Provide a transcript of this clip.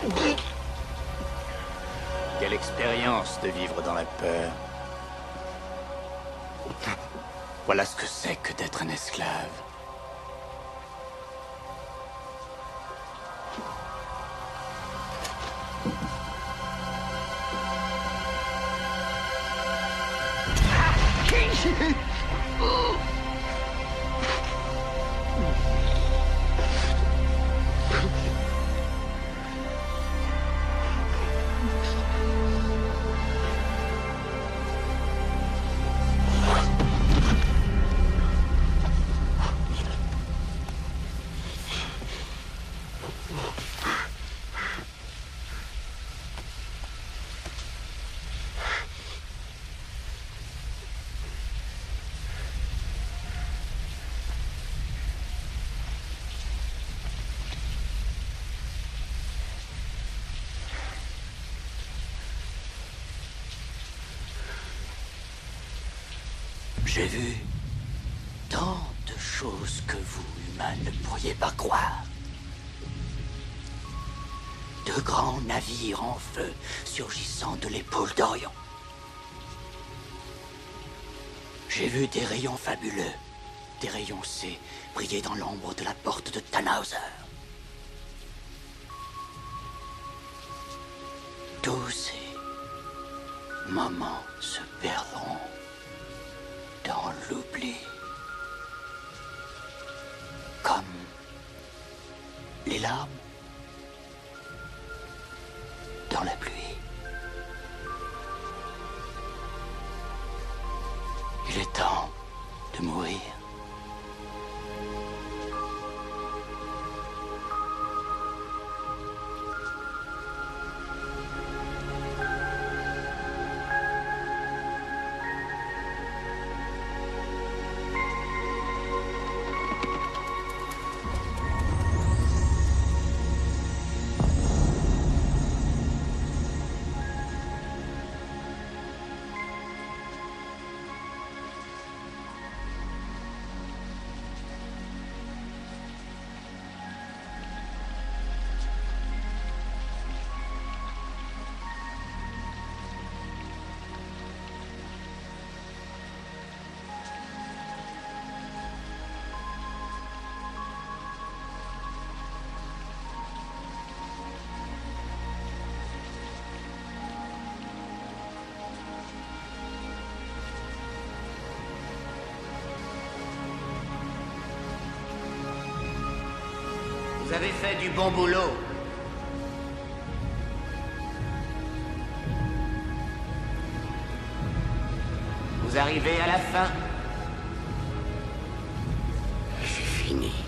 Quelle expérience de vivre dans la peur. Voilà ce que c'est que d'être un esclave. J'ai vu tant de choses que vous, humains, ne pourriez pas croire. De grands navires en feu surgissant de l'épaule d'Orion. J'ai vu des rayons fabuleux, des rayons C, briller dans l'ombre de la porte de Tannhauser. Tous ces moments se perdront dans l'oubli. Comme les larmes dans la pluie. Il est temps de mourir. Vous avez fait du bon boulot. Vous arrivez à la fin. C'est fini.